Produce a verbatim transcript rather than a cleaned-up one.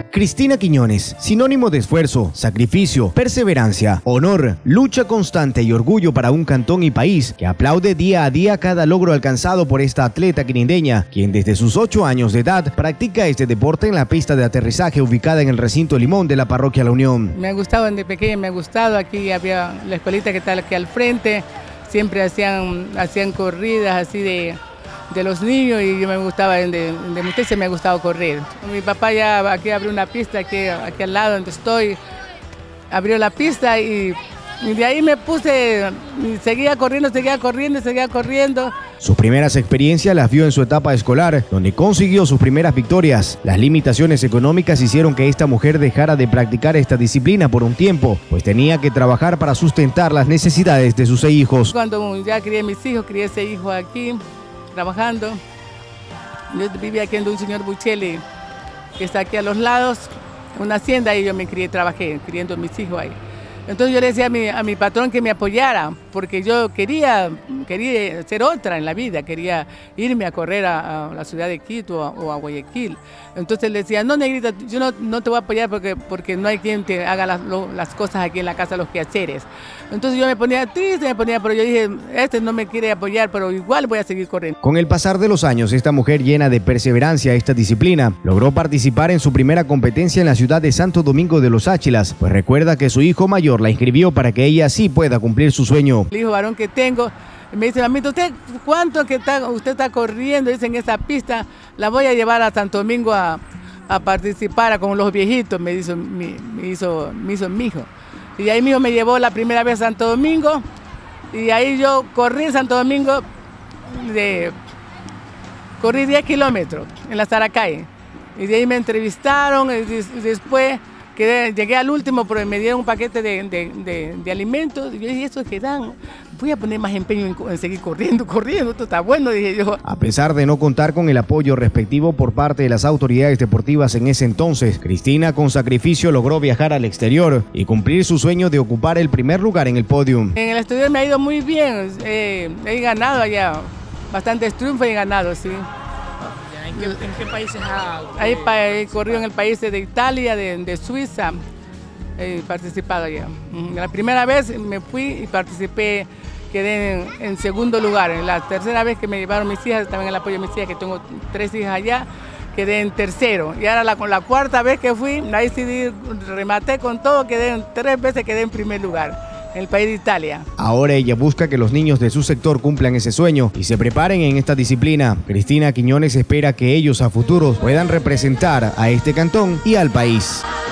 Cristina Quiñones, sinónimo de esfuerzo, sacrificio, perseverancia, honor, lucha constante y orgullo para un cantón y país que aplaude día a día cada logro alcanzado por esta atleta quirindeña, quien desde sus ocho años de edad practica este deporte en la pista de aterrizaje ubicada en el recinto Limón de la parroquia La Unión. Me ha gustado desde pequeña, me ha gustado. Aquí había la escuelita que está aquí al frente, siempre hacían, hacían corridas así de... de los niños y yo me gustaba, de, de muchacha me ha gustado correr. Mi papá ya aquí abrió una pista, aquí, aquí al lado donde estoy, abrió la pista y, y de ahí me puse, y seguía corriendo, seguía corriendo, seguía corriendo. Sus primeras experiencias las vio en su etapa escolar, donde consiguió sus primeras victorias. Las limitaciones económicas hicieron que esta mujer dejara de practicar esta disciplina por un tiempo, pues tenía que trabajar para sustentar las necesidades de sus seis hijos. Cuando ya crié mis hijos, crié ese hijo aquí, trabajando. Yo vivía aquí en un señor Buchelli, que está aquí a los lados, una hacienda, y yo me crié, trabajé, criando a mis hijos ahí. Entonces yo le decía a mi, a mi patrón que me apoyara, porque yo quería, quería ser otra en la vida, quería irme a correr a, a la ciudad de Quito o a Guayaquil. Entonces le decía, no, negrita, yo no, no te voy a apoyar porque, porque no hay quien te haga las, lo, las cosas aquí en la casa, los quehaceres. Entonces yo me ponía triste, me ponía, pero yo dije, este no me quiere apoyar, pero igual voy a seguir corriendo. Con el pasar de los años, esta mujer llena de perseverancia a esta disciplina, logró participar en su primera competencia en la ciudad de Santo Domingo de los Áchilas, pues recuerda que su hijo mayor la inscribió para que ella sí pueda cumplir su sueño. El hijo varón que tengo me dice, mamita, ¿usted cuánto que está, usted está corriendo? Dice, en esa pista la voy a llevar a Santo Domingo a, a participar con los viejitos, me hizo mi, me hizo, me hizo mi hijo. Y ahí mi hijo me llevó la primera vez a Santo Domingo y ahí yo corrí en Santo Domingo, de, corrí diez kilómetros en la Saracay. Y de ahí me entrevistaron y después quedé, llegué al último, pero me dieron un paquete de, de, de, de alimentos. Y yo dije, ¿eso qué dan? Voy a poner más empeño en, en seguir corriendo, corriendo, esto está bueno, dije yo. A pesar de no contar con el apoyo respectivo por parte de las autoridades deportivas en ese entonces, Cristina con sacrificio logró viajar al exterior y cumplir su sueño de ocupar el primer lugar en el podio. En el exterior me ha ido muy bien, eh, he ganado allá, bastantes triunfos he ganado, sí. ¿En qué, en qué países ha...? Ahí he corrido en el país de Italia, de, de Suiza, he participado allá. La primera vez me fui y participé, quedé en, en segundo lugar. La tercera vez que me llevaron mis hijas, también el apoyo de mis hijas, que tengo tres hijas allá, quedé en tercero. Y ahora la, con la cuarta vez que fui, ahí sí rematé con todo, quedé en, tres veces quedé en primer lugar. En el país de Italia. Ahora ella busca que los niños de su sector cumplan ese sueño y se preparen en esta disciplina. Cristina Quiñones espera que ellos a futuro puedan representar a este cantón y al país.